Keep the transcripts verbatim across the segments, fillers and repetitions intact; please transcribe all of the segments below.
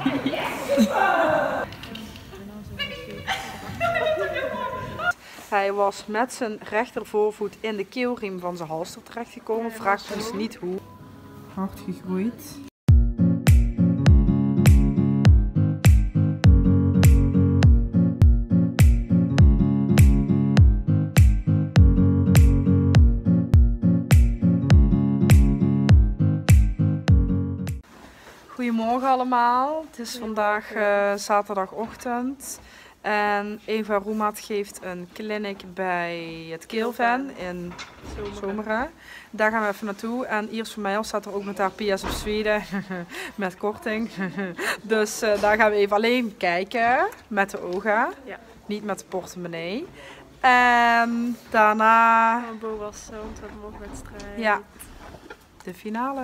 Hij was met zijn rechtervoorvoet in de keelriem van zijn halster terechtgekomen. Vraagt ons niet hoe. Hard gegroeid. Goedemorgen allemaal. Het is vandaag uh, zaterdagochtend. En Eva Roemaat geeft een clinic bij het Keelven in Zomeren. Daar gaan we even naartoe. En Iris van Meijer staat er ook met haar P S of Zweden met korting. Dus uh, daar gaan we even alleen kijken met de ogen, ja. Niet met de portemonnee. En daarna... Een boas, want we hebben morgen wedstrijd. Ja, de finale.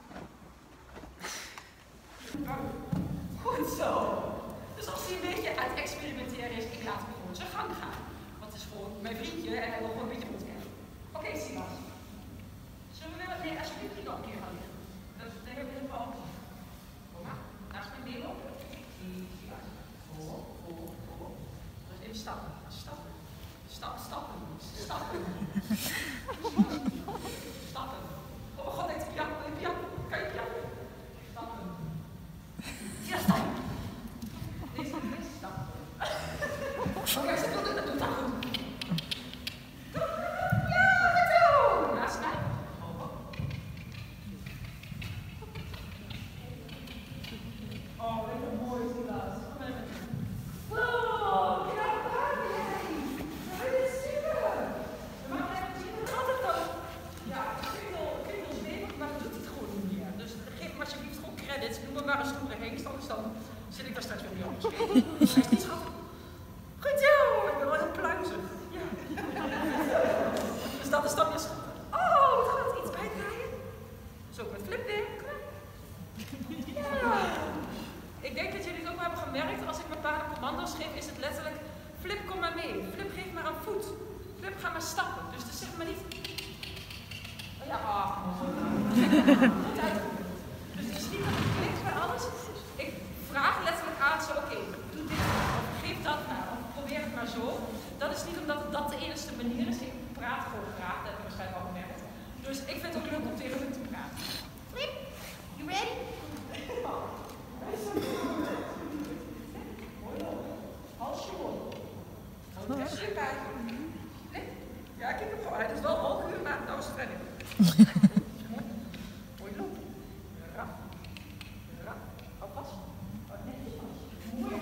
Goed zo. Dus als hij een beetje aan het experimenteren is, ik laat hem gewoon zijn gang gaan. Want het is gewoon mijn vriendje en hij wil gewoon een beetje rondkijken. Oké, okay, Silas. Zullen we wel... Nee, alsjeblieft niet nog een keer gaan liggen. Dat hebben we helemaal op. Kom maar, naast mijn been op. Silas. Voor, voor, voor. Dus even stappen. Stappen. Stap, stappen. Stappen. Stappen. Oh mijn god, ik heb jou. Ik heb jou. Kijk, jou. Stappen. Ja, stap. Deze is stap. Oké, ze wil dat doen. Dat goed. Ja, goed zo. Naast mij. Oh, lekker mooi, Silas. Kom maar even. Wow, kijk daar jij. Dat is super. We maken even zien. Gaat het dan? Ja, ik vind het wel stevig, maar dat doet het gewoon niet meer. Dus geef me alsjeblieft gewoon credits. Noem me maar een stoere hengst, anders dan zit ik daar straks weer niet op. Hij is niet schattig. Goed zo, ik ben wel heel pluizig. Ja. Dus dat is dan weer schattig. Oh, wat gaat het iets bijdraaien? Zo met Flip weer. Ja. Ik denk dat jullie het ook wel hebben gemerkt, als ik mijn paarden commando's geef, is het letterlijk Flip, kom maar mee. Flip, geef maar een voet. Flip, ga maar stappen. Dus het is zeg maar niet... Oh ja, ah. Goed uitgevoerd. Dus het is niet dat het klinkt bij alles. Ik vraag letterlijk aan zo, oké, okay, doe dit of geef dat maar, of probeer het maar zo. Dat is niet omdat dat de enige manier is. Ik praat gewoon graag, dat heb je waarschijnlijk al gemerkt. Dus ik vind het ook leuk om tegen hun te praten. Flip, you ready? Halsje op. Super. Ja, kijk hem gewoon. Het is wel half uur, maar nou is het verder. Mooi loop. Raf. Raf. Hou vast. Hou netjes vast. Mooi.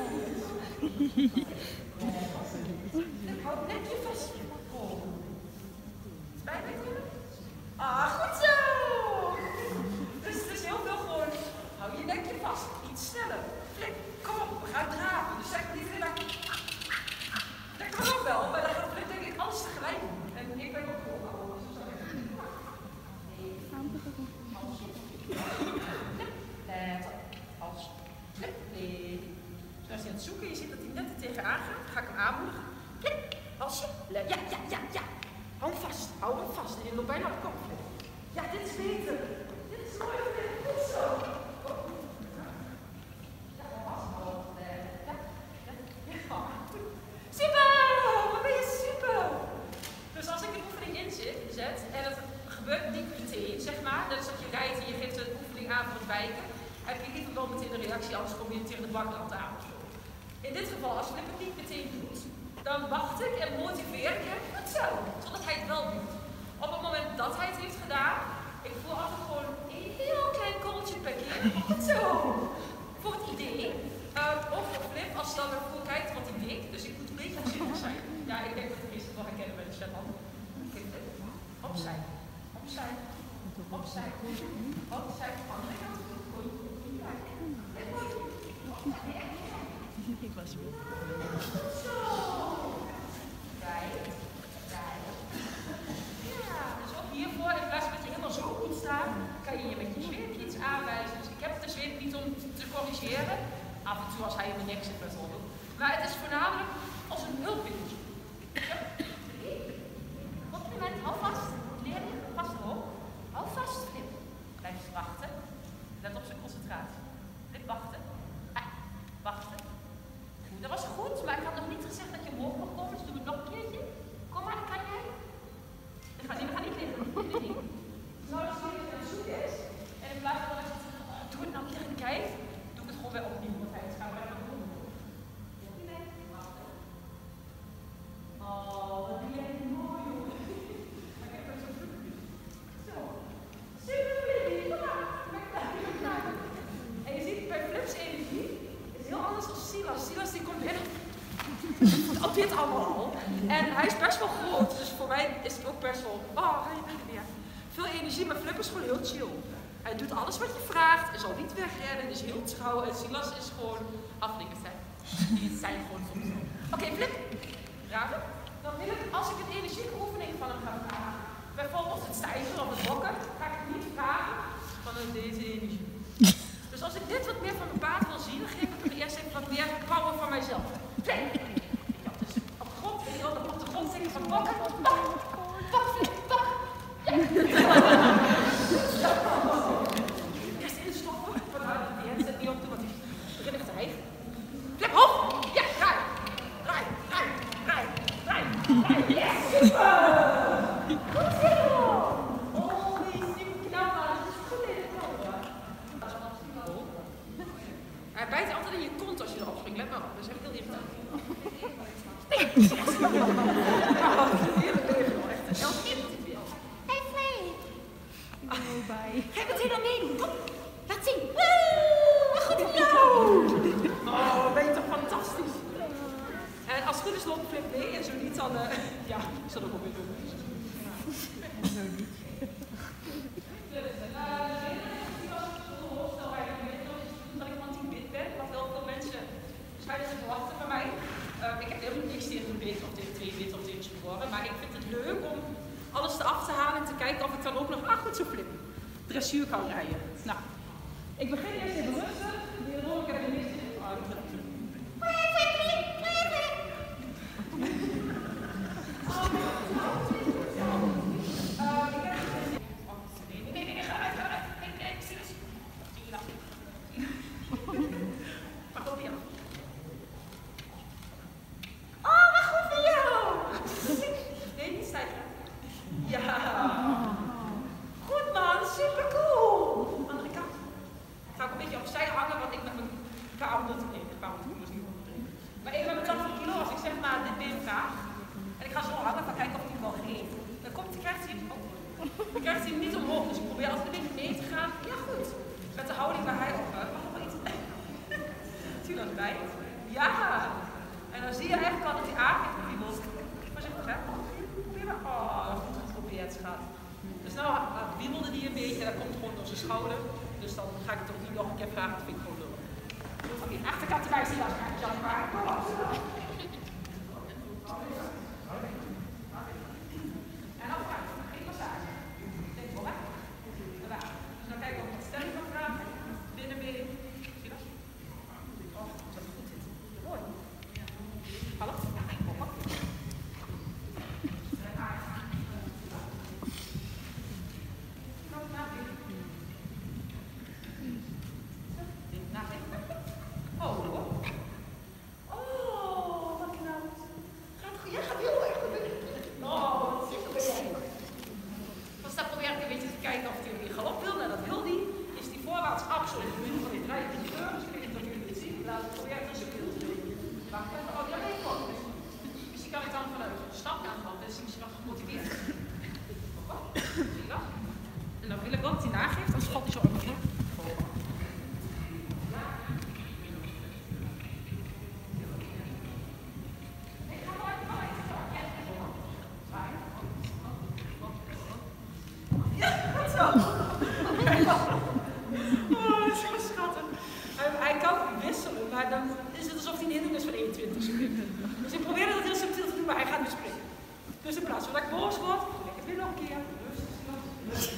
Hou netjes vast. Oh. Is het bijna terug? Ah, goed zo. Dus het is heel veel gewoon. Hou je nekje vast. Iets sneller. Flip, kom op. We gaan draven. Dus zeg maar niet heel lang. Dat kan ook wel, maar dan gaat Flip denk ik alles tegelijk doen. En ik ben ook gewoon. Let op. Als. Flip. Nee. Als hij aan het zoeken, je ziet dat hij net er tegenaan gaat. Dan ga ik hem aanmoedigen. Flip. Als. Ja, ja, ja, ja. Hou hem vast. Hou hem vast. En je loopt bijna op de kop. Ja, dit is beter. Dit is mooi. Goed zo. Super! Wat ben je super! Dus als ik een oefening inzet zet, en het gebeurt niet meteen, zeg maar, net als dat je rijdt en je geeft een oefening aan voor het wijken, heb je liever wel meteen een reactie, anders kom je tegen de bakrand aan. In dit geval, als je het niet meteen doet, dan wacht ik en motiveer ik hem goed zo, zodat hij het wel doet. Op het moment dat hij het heeft gedaan, ik voel altijd gewoon een heel klein korreltje bekje. Goed zo! Voor het idee. Uh, of voor Flip, als je dan weer goed kijkt wat hij deed. Dus ik moet een beetje voorzichtig zijn. Ja, ik denk dat de meesten wel herkennen bij de Shetland. Opzij. Opzij. Opzij. Opzij. Andere kant. Ik was weer. Zo. Kijk. Kijk. Ja, dus ook hiervoor, in plaats van dat je helemaal zo goed staat, kan je je met je zweepje iets aanwijzen. Dus ik heb de zweep niet om te corrigeren. Af en toe als hij in mijn nek zit bijvoorbeeld. Maar het is voornamelijk als een hulpmiddel. Ja. Compliment, hou vast. Leerling, vast hoog. Hou vast, Flip. Blijf wachten. Let op zijn concentratie. Flip, wachten. stoppen wij opnieuw, want hij is gaan bij de grond. Oh, wat doe jij mooi, jongen. Ik heb er zo goed. Zo. Super Flippy, kom maar. En je ziet bij Flips energie is heel anders dan Silas. Silas die komt binnen. Op dit allemaal al. En hij is best wel groot, dus voor mij is het ook best wel. Oh, hij bent er weer. Veel energie, maar Flip is gewoon heel chill. Hij doet alles wat je vraagt, hij zal niet wegrennen, is heel trouw. En Silas is gewoon aflinkers zijn. Die zijn gewoon soms zo. Oké, okay, Flip, raden. Dan wil ik, als ik een energieke oefening van hem ga vragen, bijvoorbeeld het stijgen of het bokken, ga ik het niet vragen van deze energie. Dus als ik dit wat meer van mijn paard wil zien, dan geef ik hem eerst even wat meer power van mijzelf. Flip! Ja, dus op de grond, weet je wel, op de grond zingen van bokken. Bok! Bok, Flip, bok! Ja! Eerst instoppen, vanuit die headset niet op doen, want die begint echt te hijgen. Flip, hoog! Ja, draai! Draai, draai, draai, draai, draai! Yes! Super! Goed zo! Oh, die is super knap, maar dat is goed in de knop. Hij bijt altijd in je kont als je erop springt, let maar op, dat is echt heel irritant. Hey Flip! Oh, bye. Ga je meteen aan meedoen? Kom, laat zien. Woe, wat goed voor jou! Oh, ben je toch fantastisch? En als het goed is loopt Flip mee en zo niet dan, uh, ja, ik zal ook wel weer doen. Zo niet. Dat ik van tien bit ben, wat heel veel mensen schijnen te verwachten van mij. Uh, ik heb helemaal niks tegen een bit of tegen twee bit of tegen sporen, maar ik vind het leuk om alles eraf te halen en te kijken of ik dan ook nog, ah goed zo Flip, dressuur kan rijden. Nou, ik begin eerst even rustig. Die rol, ik heb er niks in. Oh, ik heb er Nee, nee, nee, ga uit, ga uit. Nee, nee, zie je. Zie je dat? Maar kom hier. Oh, wat goed voor jou! Nee, niet stijgen. Ja. Goed man, super cool. Andere kant. Ik ga ook een beetje opzij hangen, want ik met mijn K honderd, nee, K honderd is niet honderd. Maar even met mijn tachtig kilo, als ik zeg maar dit been vraag. En ik ga zo hangen, van kijken of ik hem wel geef. Dan komt, krijgt hij hem ook. Dan krijgt hij hem niet omhoog, dus ik probeer altijd een beetje mee te gaan. Ja goed. Met de houding waar hij op gaat. Mag nog wel iets. Zie je dat bij? Ja. En dan zie je eigenlijk al dat hij aangeeft of hij wil. Voorzichtig hè. Probeer maar. Oh, goed geprobeerd schat. Dus nou uh, wiebelde hij een beetje en dat komt gewoon door zijn schouder. Dus dan ga ik het toch niet nog een keer vragen, dat vind ik gewoon lullig. Oké, okay, achterkant erbij, zie je dat? Jan, maar. En dan vraag ik, geen massage. Denk wel hè? En daar. Dus dan kijken of ik wat stelling kan vragen. Binnenbeen. Zie je dat? Oh, dat goed zit. Mooi. Hallo? Ja, ik kom op. Oh, oh, wat knap. Gaat goed. Jij gaat heel erg goed. Oh, wat super jij. Dus dan probeer ik een beetje te kijken of hij weer galop wil. Nou, dat wil hij. Is die voorwaarts absoluut min van die draai in de deur. Dus ik weet niet of jullie het zien. Laat ik proberen het zo heel te doen. Wacht even. Oh, ja, nee, kom. Misschien kan ik dan vanuit een stap aanvallen. Dus ik misschien nog gemotiveerd. Zie je dat? En dan wil ik wel dat hij nageeft. Dan schot hij zo over. Maar dan is het alsof hij een hindernis is van eenentwintig seconden. Dus ik probeer dat heel subtiel te doen, maar hij gaat nu springen. Dus in plaats van dat ik boos word, doe ik het weer nog een keer. Rustig.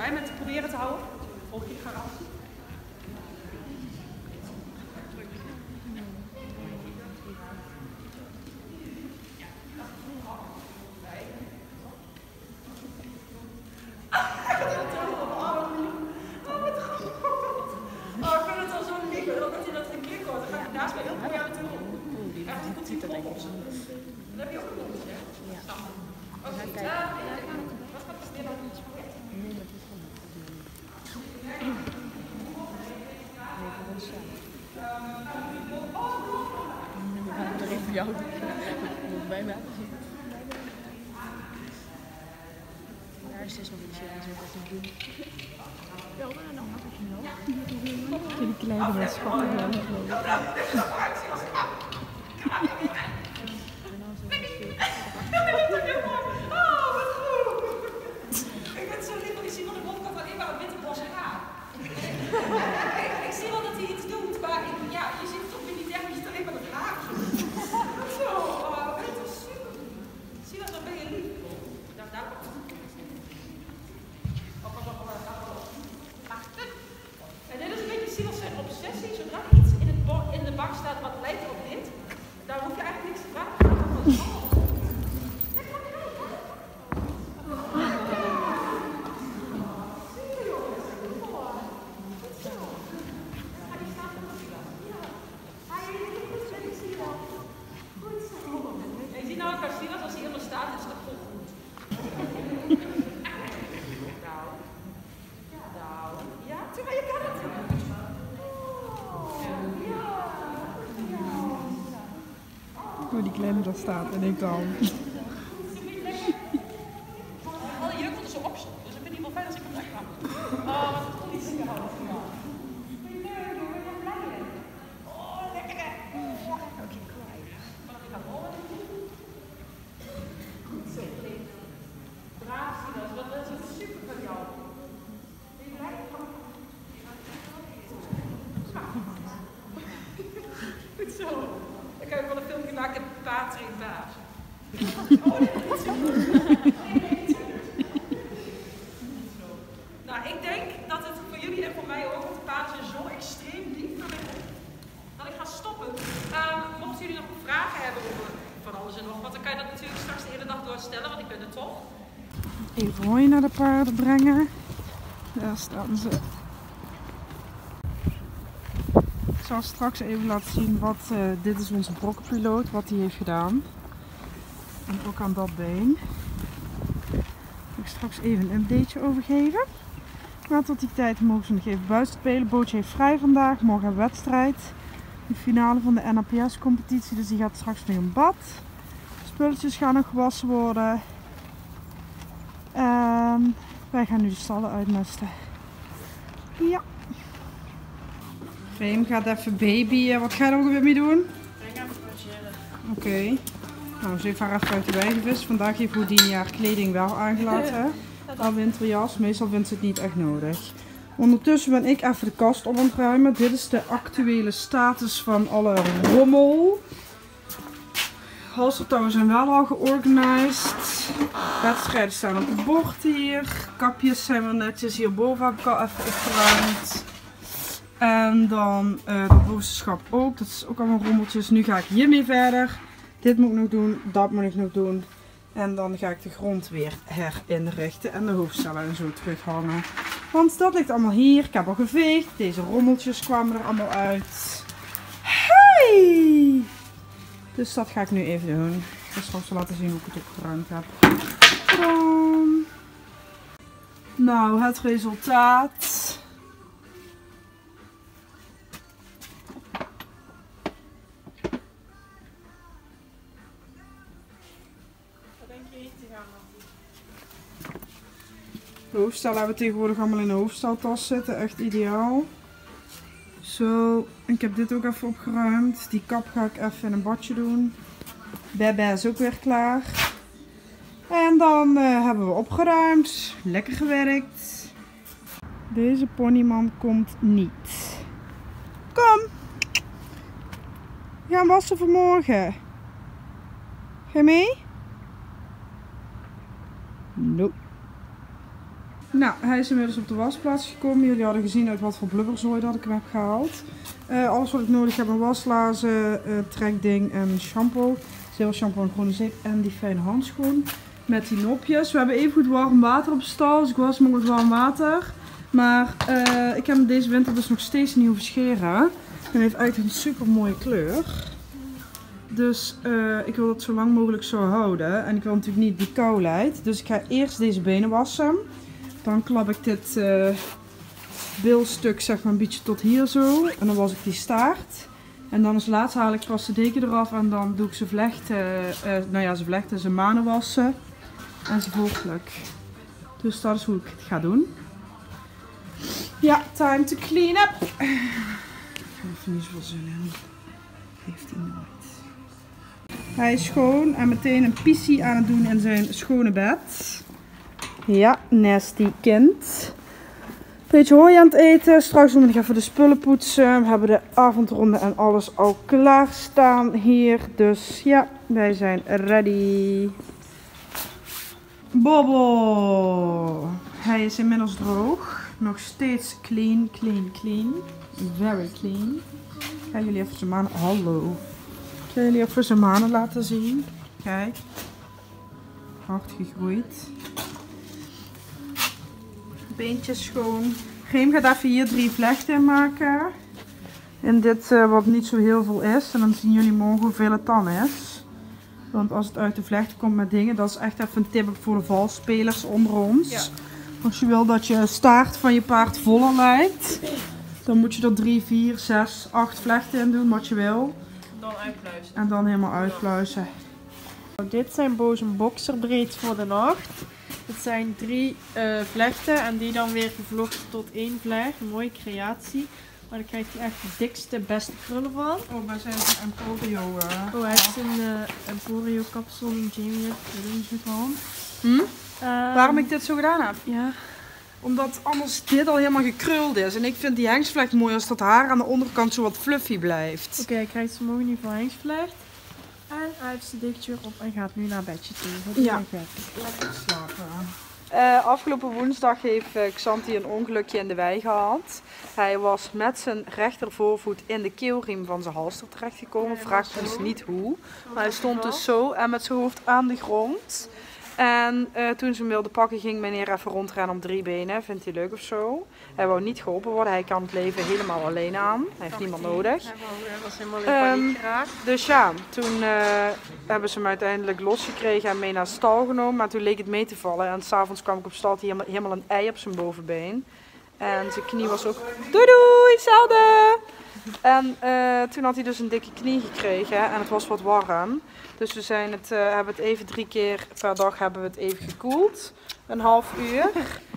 klein bent te proberen te houden. Volg je garantie. Dan heb je ook een lontje, hè? Ja. Oké, okay. uh, wat gaat er weer nog iets project? Nee, dat is gewoon niet. Nee, dat is zo. We gaan er even voor jou doen. Bij mij. Daar is dus nog iets aan, zo gaat het doen. Ja, nou, wat heb je nou? Die kleine met schatten. Ik ben zo lief, want ik zie van de bovenkant alleen maar een witte bos haar. Ik zie wel dat hij iets doet, maar ik, ja, je ziet het toch weer niet echt, je ziet alleen maar het haar. Zo, oh, dat is super. Zie dat, dan ben je lief. Daar, daar komt het. En dit is een beetje Silas zijn obsessie. Zodra er iets in, het in de bak staat wat lijkt op dit, daar hoef je eigenlijk niks te vragen. Hoe die kleine daar staat en ik dan. Alle jeuk komt er zo op, dus ik vind het wel fijn als ik hem wegga. Oh, wat goed is hier. Oh, lekker hè. Oké, klaar. Mag ik gaan rollen? Goed zo. Braaf, Silas, wat is het super van jou. Ben je blij? Goed zo. Dan kan ik wel een filmpje maken met paard traint baas. Oh, nee, niet zo. Nee, nee, niet zo. Nou, ik denk dat het voor jullie en voor mij ook, want de paarden zijn zo extreem lief voor mij, dat ik ga stoppen. Um, mochten jullie nog vragen hebben over van alles en nog wat, dan kan je dat natuurlijk straks de hele dag doorstellen, want ik ben er toch. Even hooi naar de paarden brengen. Daar staan ze. Ik zal straks even laten zien wat, uh, dit is onze brokkenpiloot, wat hij heeft gedaan. En ook aan dat been. Daar ga ik straks even een updateje over geven. Maar tot die tijd mogen ze nog even buiten spelen. Bootje heeft vrij vandaag, morgen een wedstrijd. De finale van de N A P S competitie, dus die gaat straks nog in bad. Spulletjes gaan nog gewassen worden. En wij gaan nu de stallen uitmesten. Ja. Vreem gaat even babyen. Wat ga je er ook weer mee doen? Ik ga even chillen. Oké. Okay. Nou, ze heeft haar even uit de wei gevist. Vandaag heeft Houdini haar kleding wel aangelaten. Al winterjas. Meestal vindt ze het niet echt nodig. Ondertussen ben ik even de kast op aan het ruimen. Dit is de actuele status van alle rommel. Halstertouwen zijn wel al georganiseerd. Wedstrijden staan op het bord hier. Kapjes zijn weer netjes. Hierboven heb ik al even opgeruimd. En dan uh, de bovenschap ook. Dat is ook allemaal rommeltjes. Nu ga ik hiermee verder. Dit moet ik nog doen. Dat moet ik nog doen. En dan ga ik de grond weer herinrichten. En de hoofdstellen en zo terughangen. Want dat ligt allemaal hier. Ik heb al geveegd. Deze rommeltjes kwamen er allemaal uit. Hey! Dus dat ga ik nu even doen. Ik ga straks laten zien hoe ik het opgeruimd heb. Tadaa! Nou, het resultaat. De hoofdstel hebben we tegenwoordig allemaal in de hoofdsteltas zitten. Echt ideaal. Zo, ik heb dit ook even opgeruimd. Die kap ga ik even in een badje doen. Bebe is ook weer klaar. En dan uh, hebben we opgeruimd. Lekker gewerkt. Deze ponyman komt niet. Kom! We gaan wassen vanmorgen. Ga je mee? Nope. Nou, hij is inmiddels op de wasplaats gekomen. Jullie hadden gezien uit wat voor blubberzooi dat ik hem heb gehaald. Uh, alles wat ik nodig heb: een waslazen, uh, trekding en shampoo. Zeeuwshampoo en groene zeep en die fijne handschoen. Met die nopjes. We hebben even goed warm water op stal, dus ik was hem met warm water. Maar uh, ik heb hem deze winter dus nog steeds niet hoeven scheren. Hij heeft eigenlijk een super mooie kleur. Dus uh, ik wil dat zo lang mogelijk zo houden. En ik wil natuurlijk niet die kou leidt. Dus ik ga eerst deze benen wassen. Dan klap ik dit uh, bilstuk zeg maar een beetje tot hier zo. En dan was ik die staart. En dan als laatste haal ik pas de deken eraf. En dan doe ik ze vlechten. Uh, nou ja, ze vlechten, ze manen wassen. En ze volgelijk. Dus dat is hoe ik het ga doen. Ja, time to clean up. Ik heb er niet zoveel zin in. Heeft hij nooit. Hij is schoon en meteen een pissie aan het doen in zijn schone bed. Ja, nasty kind. Beetje hooi aan het eten. Straks moet ik even de spullen poetsen. We hebben de avondronde en alles al klaarstaan hier. Dus ja, wij zijn ready. Bobo. Hij is inmiddels droog. Nog steeds clean, clean, clean. Very clean. Ik ga jullie even zijn manen... Hallo. Ik ga jullie even zijn manen laten zien. Kijk. Hard gegroeid. Beentjes schoon. Geem gaat even hier drie vlechten in maken. In dit uh, wat niet zo heel veel is. En dan zien jullie morgen hoeveel het dan is. Want als het uit de vlechten komt met dingen, dat is echt even een tip voor de valspelers onder ons. Ja. Als je wil dat je staart van je paard voller lijkt, dan moet je er drie, vier, zes, acht vlechten in doen, wat je wil. Dan uitpluizen. En dan helemaal uitpluizen. Dit zijn Bo's een boxerbreed voor de nacht. Het zijn drie uh, vlechten en die dan weer gevlochten tot één vlecht. Een mooie creatie. Maar dan krijgt hij echt de dikste, beste krullen van. Oh, maar zijn het een Emporio? Uh, oh, hij heeft een uh, Emporio kapsel en Jamie heeft er van. Hm? Um, Waarom ik dit zo gedaan heb? Ja. Omdat anders dit al helemaal gekruld is. En ik vind die hengsvlecht mooi als dat haar aan de onderkant zo wat fluffy blijft. Oké, okay, hij krijgt zo mooi in ieder geval hengsvlecht. En hij heeft zijn dekentje op en gaat nu naar bedje toe. Ja, lekker slapen. Uh, afgelopen woensdag heeft uh, Xanti een ongelukje in de wei gehad. Hij was met zijn rechtervoorvoet in de keelriem van zijn halster terechtgekomen. Vraagt ons niet hoe. Maar hij stond dus zo en met zijn hoofd aan de grond. En uh, toen ze hem wilde pakken ging meneer even rondrennen op drie benen. Vindt hij leuk of zo? Hij wou niet geholpen worden. Hij kan het leven helemaal alleen aan. Hij heeft niemand nodig. Hij was helemaal in paniek um, geraakt. Dus ja, toen uh, hebben ze hem uiteindelijk losgekregen en mee naar stal genomen. Maar toen leek het mee te vallen. En s'avonds kwam ik op stal, helemaal, helemaal een ei op zijn bovenbeen. En zijn knie was ook... Doei doei, zelden! En uh, toen had hij dus een dikke knie gekregen en het was wat warm. Dus we zijn het, uh, hebben het even drie keer per dag hebben we het even gekoeld. Een half uur.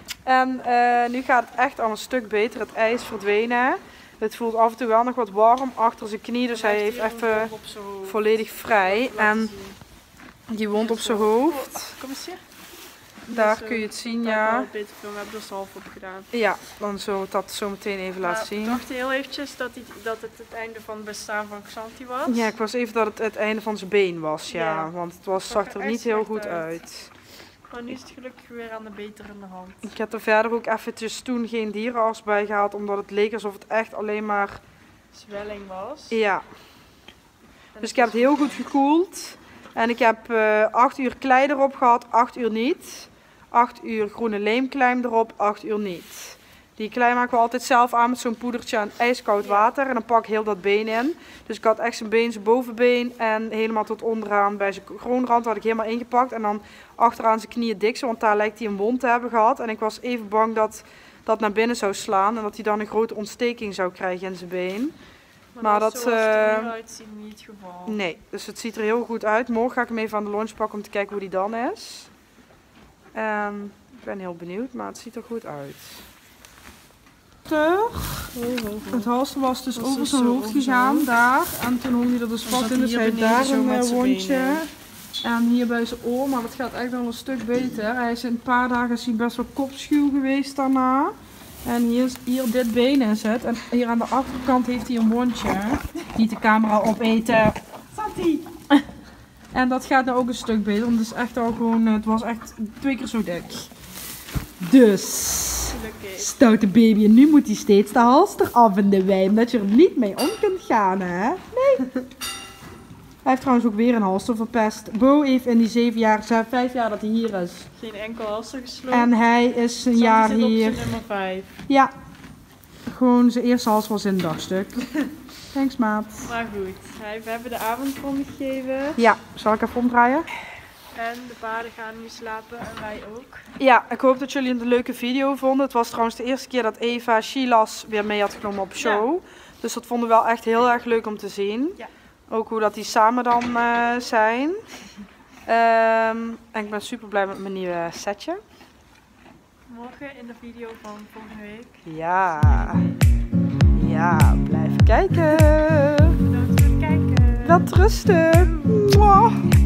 En uh, nu gaat het echt al een stuk beter. Het ijs verdwenen. Het voelt af en toe wel nog wat warm achter zijn knie. Dus hij heeft even volledig vrij. En die wond op zijn hoofd. Kom eens hier. Daar kun je het zien, ja. We hebben er zalf op gedaan. Ja, dan zullen we dat zo meteen even laten zien. Ik dacht heel eventjes dat, die, dat het het einde van het bestaan van Xanti was. Ja, ik was even dat het het einde van zijn been was, ja. ja. Want het was, zag er niet heel goed uit. uit. Maar nu is het gelukkig weer aan de beterende hand. Ik heb er verder ook eventjes toen geen dierenarts bij gehaald, omdat het leek alsof het echt alleen maar... zwelling was. Ja. Dus ik heb het heel goed gekoeld. En ik heb uh, acht uur klei erop gehad, acht uur niet. acht uur groene leemklijm erop, acht uur niet. Die klei maken we altijd zelf aan met zo'n poedertje en ijskoud water. En dan pak ik heel dat been in. Dus ik had echt zijn been, zijn bovenbeen en helemaal tot onderaan bij zijn kroonrand had ik helemaal ingepakt. En dan achteraan zijn knieën dik, want daar lijkt hij een wond te hebben gehad. En ik was even bang dat dat naar binnen zou slaan en dat hij dan een grote ontsteking zou krijgen in zijn been. Maar, maar dat, dat zoals het er nu uh, uitziet niet het geval. Nee, dus het ziet er heel goed uit. Morgen ga ik hem even aan de lunch pakken om te kijken hoe die dan is. En ik ben heel benieuwd, maar het ziet er goed uit. Het halster was dus over zijn hoofd gegaan, daar. En toen hong hij er dus vast in, dus hij heeft daar een wondje. En hier bij zijn oor, maar dat gaat echt al een stuk beter. Hij is in een paar dagen is hij best wel kopschuw geweest daarna. En hier, is, hier dit been is het. En hier aan de achterkant heeft hij een wondje. Niet de camera opeten. Santi! En dat gaat nou ook een stuk beter, want het is echt al gewoon, het was echt twee keer zo dik. Dus, Gelukkig. stoute baby, en nu moet hij steeds de halster af in de wijn, omdat je er niet mee om kunt gaan, hè? Nee. Hij heeft trouwens ook weer een halster verpest. Bo heeft in die zeven jaar, vijf jaar dat hij hier is. Geen enkel halster gesloten. En hij is een Santi jaar zit op hier. zijn nummer vijf. Ja, gewoon zijn eerste hals was in een dagstuk. Thanks, maat. Maar goed, hij- we hebben de avondronde gegeven. Ja, zal ik even omdraaien? En de paarden gaan nu slapen en wij ook. Ja, ik hoop dat jullie het een leuke video vonden. Het was trouwens de eerste keer dat Eva Shilas weer mee had genomen op show. Dus dat vonden we wel echt heel erg leuk om te zien. Ja. Ook hoe dat die samen dan eh, zijn. Ehm, en ik ben super blij met mijn nieuwe setje. Morgen in de video van volgende week. Ja. Ja, blijf kijken. Bedankt voor het kijken. Wel rusten. Mwah.